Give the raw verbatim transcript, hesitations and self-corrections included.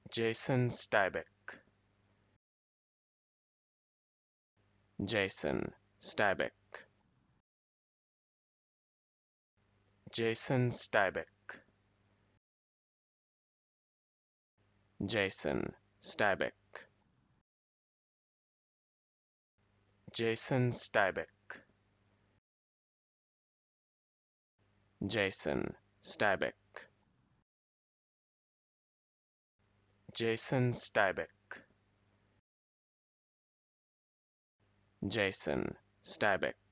Jason Stibich. Jason Stibich. Jason Stibich. Jason Stibich. Jason Stibich. Jason Stibich. Jason Stibich. Jason Stibich.